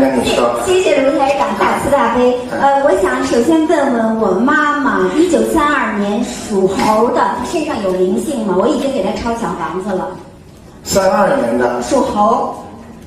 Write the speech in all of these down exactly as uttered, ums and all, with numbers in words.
娘你说。 谢谢卢台长大慈大悲。呃，我想首先问问我妈妈，一九三二年属猴的，她身上有灵性吗？我已经给她抄小房子了。 三二年的。 属猴。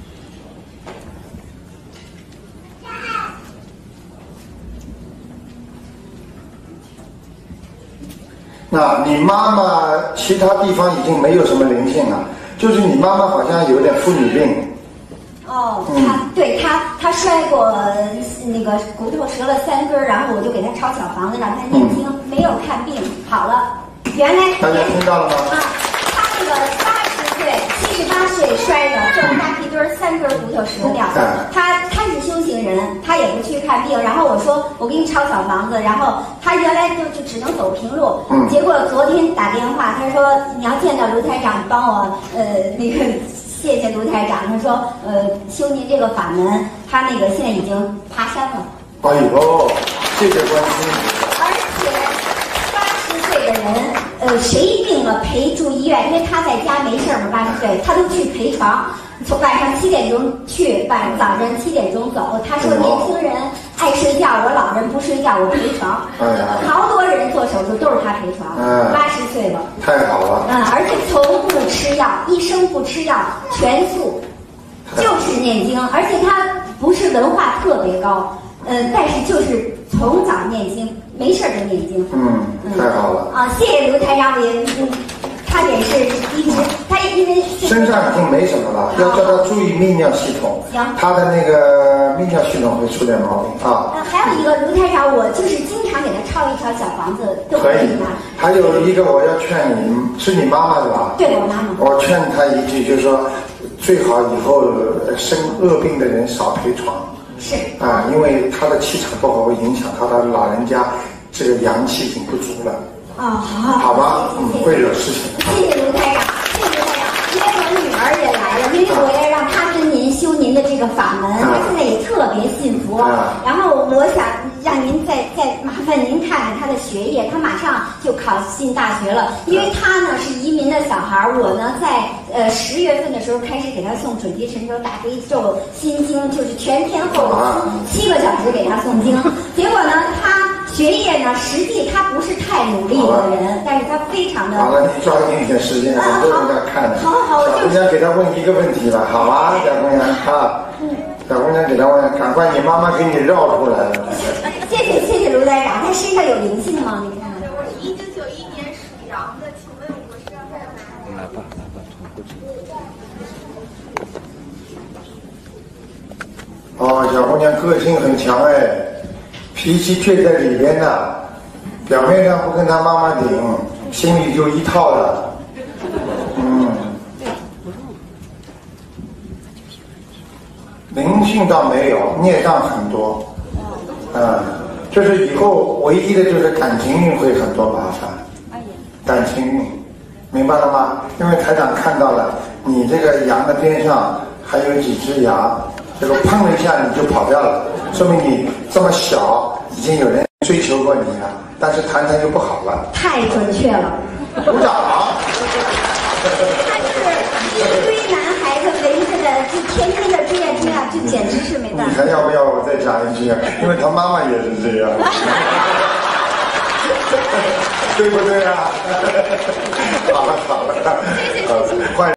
那你妈妈其他地方已经没有什么灵性了，就是你妈妈好像有点妇女病。 哦，她对她她摔过那个骨头折了三根，然后我就给她抄小房子让她念经，嗯、没有看病，好了。原来大家听到了吗？ 啊，她那个八十岁、七十八岁摔的，这么大屁墩儿，三根骨头折掉。她她是修行人，她也不去看病。然后我说我给你抄小房子，然后她原来就就只能走平路，嗯、结果昨天打电话，她说你要见到卢台长，帮我呃那个。谢谢卢台长，他说，呃，修您这个法门，他那个现在已经爬山了。 哎呦，谢谢关心。 而且八十岁的人，呃，谁病了陪住医院，因为他在家没事嘛，八十岁，他都去陪床，从晚上七点钟去，晚早上七点钟走。他说年轻人爱睡觉，我老人不睡觉，我陪床。哎呀，好多人做手术都是他陪床，八十岁了。 太好了。 嗯，而且从不吃药，一生不吃药，全素，就是念经，而且他不是文化特别高，呃，但是就是从早念经，没事就念经。 嗯，太好了。 啊，谢谢卢台长，我也嗯，差点是一直他因为身上已经没什么了，要叫他注意泌尿系统。 行， 他的那个泌尿系统会出点毛病啊。 呃，还有一个卢台长，我就是经常给他抄一条小房子，都可以吗？还有一个我要劝你，是你妈妈是吧？ 对，我妈妈。 我劝他一句，就是说，最好以后生恶病的人少陪床。 是。 啊，因为他的气场不好，会影响他的老人家这个阳气已经不足了。 哦，好， 好吧，嗯，会惹事情。 谢谢卢台长，谢谢卢台长，因为我女儿也来了，因为我要让她跟您修您的这个法门，她现在也特别信佛。然后我想让您再再麻烦您看看她的学业，她马上就考进大学了，因为她呢是移民的小孩，我呢在呃十月份的时候开始给她送准提神咒、大悲咒、心经，就是全天候的七个小时给她诵经，结果呢她。学业呢，实际他不是太努力的人，但是他非常的。 好了，你抓紧一点时间，很多人在看的。 好好好， 小姑娘给他问一个问题吧，好啊，小姑娘啊，小姑娘给他问，赶快，你妈妈给你绕出来了。 谢谢谢谢卢台长，他身上有灵性吗？你看。 我是一九九一年属羊的，请问我是要干嘛？ 来吧来吧，从过去。 哦，小姑娘个性很强哎。脾气倔在里边的，表面上不跟他妈妈顶，心里就一套了。嗯，灵性倒没有，孽障很多。嗯，就是以后唯一的就是感情运会很多麻烦。感情运，明白了吗？因为台长看到了你这个羊的边上还有几只牙。这个碰了一下你就跑掉了，说明你这么小已经有人追求过你了，但是谈谈又不好了。 太准确了， 鼓掌。 他是一堆男孩子围着的，就天天的追呀追呀，这简直是没办法。 你还要不要我再讲一句？因为他妈妈也是这样，对不对啊？好了好了， 谢谢谢谢。